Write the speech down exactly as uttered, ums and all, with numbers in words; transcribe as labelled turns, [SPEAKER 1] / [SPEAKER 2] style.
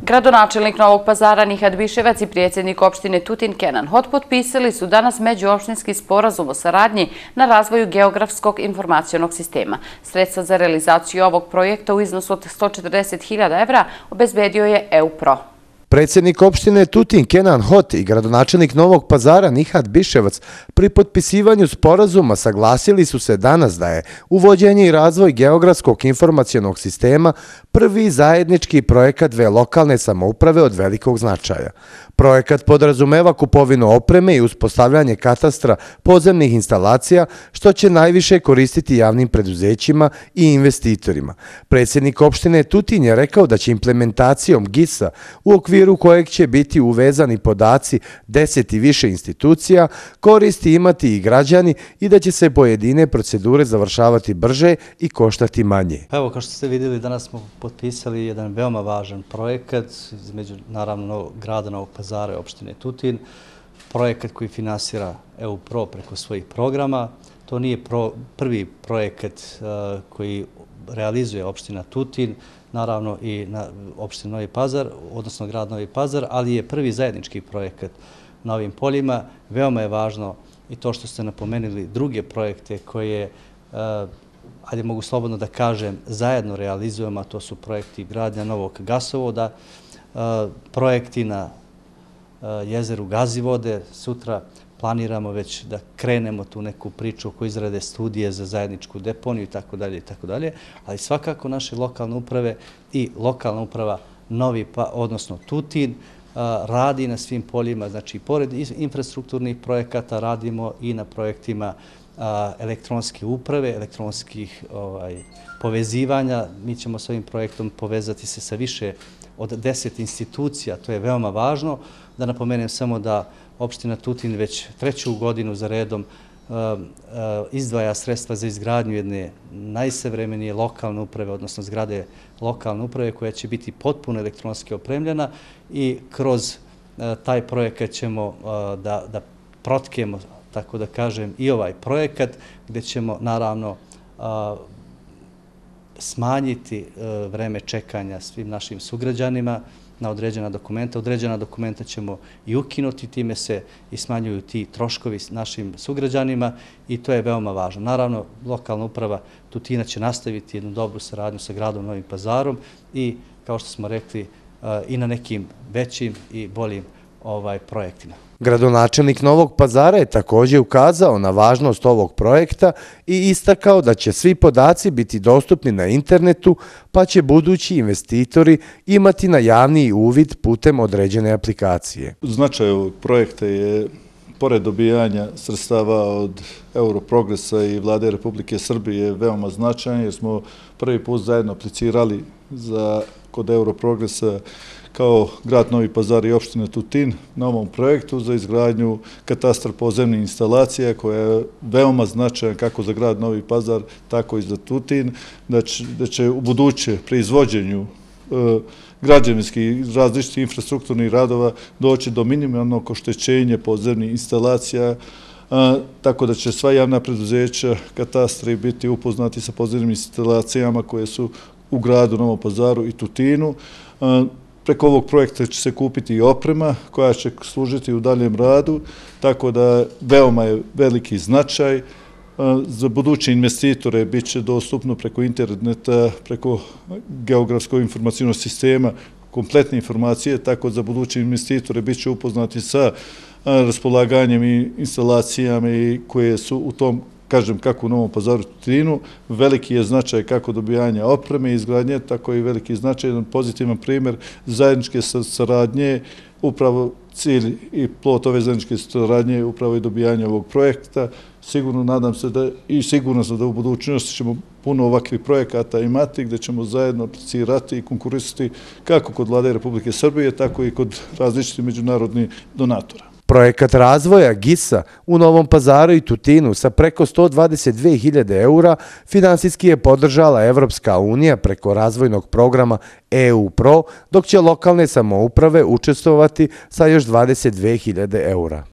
[SPEAKER 1] Gradonačelnik Novog Pazara Nihat Biševac i predsjednik opštine Tutin Kenan Hot potpisali su danas međuopštinski sporazum o saradnji na razvoju geografskog informacionog sistema. Sredstva za realizaciju ovog projekta u iznosu od sto četrdeset hiljada evra obezbedio je E U Pro.
[SPEAKER 2] Predsjednik opštine Tutin Kenan Hot i gradonačelnik Novog Pazara Nihat Biševac pri potpisivanju sporazuma saglasili su se danas da je uvođenje i razvoj geografskog informacionog sistema prvi zajednički projekat dve lokalne samouprave od velikog značaja. Projekat podrazumeva kupovinu opreme i uspostavljanje katastra podzemnih instalacija, što će najviše koristiti javnim preduzećima i investitorima. Predsjednik opštine Tutin je rekao da će implementacijom G I S-a, u okviru kojeg će biti uvezani podaci deset i više institucija, koristi imati i građani i da će se pojedine procedure završavati brže i koštati manje.
[SPEAKER 3] Evo, kao što ste vidjeli, danas smo potpisali jedan veoma važan projekat između, naravno, grada Novog Pazara i opštine Tutin. Projekat koji finansira E U Pro preko svojih programa. To nije prvi projekat koji realizuje opština Tutin, naravno i opština Novi Pazar, odnosno grad Novi Pazar, ali je prvi zajednički projekat na ovim poljima. Veoma je važno i to što ste napomenuli druge projekte koje, ajde mogu slobodno da kažem, zajedno realizujemo, a to su projekti gradnja novog gasovoda, projekti na jezeru Gazivode. Sutra planiramo već da krenemo tu neku priču oko izrade studije za zajedničku deponiju i tako dalje i tako dalje, ali svakako naše lokalne uprave i lokalna uprava Novi, odnosno Tutin, radi na svim poljima, znači pored infrastrukturnih projekata radimo i na projektima elektronske uprave, elektronskih povezivanja. Mi ćemo s ovim projektom povezati se sa više od deset institucija, to je veoma važno. Da napomenem samo da opština Tutin već treću godinu za redom izdvaja sredstva za izgradnju jedne najsavremenije lokalne uprave, odnosno zgrade lokalne uprave koja će biti potpuno elektronski opremljena i kroz taj projekat ćemo da protkemo, tako da kažem, i ovaj projekat gdje ćemo naravno smanjiti vreme čekanja svim našim sugrađanima na određena dokumenta. Određena dokumenta ćemo i ukinuti, time se i smanjuju ti troškovi našim sugrađanima i to je veoma važno. Naravno, lokalna uprava Tutina će nastaviti jednu dobru saradnju sa gradom Novim Pazarom i, kao što smo rekli, i na nekim većim i boljim projektima.
[SPEAKER 2] Gradonačelnik Novog Pazara je također ukazao na važnost ovog projekta i istakao da će svi podaci biti dostupni na internetu, pa će budući investitori imati na javni uvid putem određene aplikacije.
[SPEAKER 4] Značaj ovog projekta je, pored dobijanja sredstava od Europrogresa i Vlade Republike Srbije, veoma značajan jer smo prvi put zajedno aplicirali kod Europrogresa kao grad Novi Pazar i opština Tutin na ovom projektu za izgradnju katastra podzemnih instalacija koja je veoma značajan kako za grad Novi Pazar, tako i za Tutin, da će u buduće pri izvođenju građevinskih različitih infrastrukturnih radova doći do minimalnog oštećenja podzemnih instalacija, tako da će sva javna preduzeća, katastri biti upoznati sa podzemnim instalacijama koje su u gradu Novom Pazaru i Tutinu. Preko ovog projekta će se kupiti i oprema koja će služiti u daljem radu, tako da veoma je veliki značaj. Za buduće investitore bit će dostupno preko interneta, preko geografskog informacijnog sistema, kompletne informacije, tako da za buduće investitore bit će upoznati sa raspolaganjem i instalacijama koje su u tom, kažem, kako u Novom Pazaru i Tutinu. Veliki je značaj kako dobijanja opreme i izgradnje, tako i veliki značaj, jedan pozitivan primjer zajedničke saradnje, upravo cilj i plod ove zajedničke saradnje, upravo i dobijanje ovog projekta. Sigurno nadam se da i sigurno sam da u budućnosti ćemo puno ovakvih projekata imati gdje ćemo zajedno aplicirati i konkurisati kako kod Vlade Republike Srbije, tako i kod različitih međunarodnih donatora.
[SPEAKER 2] Projekat razvoja G I S-a u Novom Pazaru i Tutinu sa preko sto dvadeset dve hiljade eura finansijski je podržala Evropska unija preko razvojnog programa E U Pro, dok će lokalne samouprave učestvovati sa još dvadeset dve hiljade eura.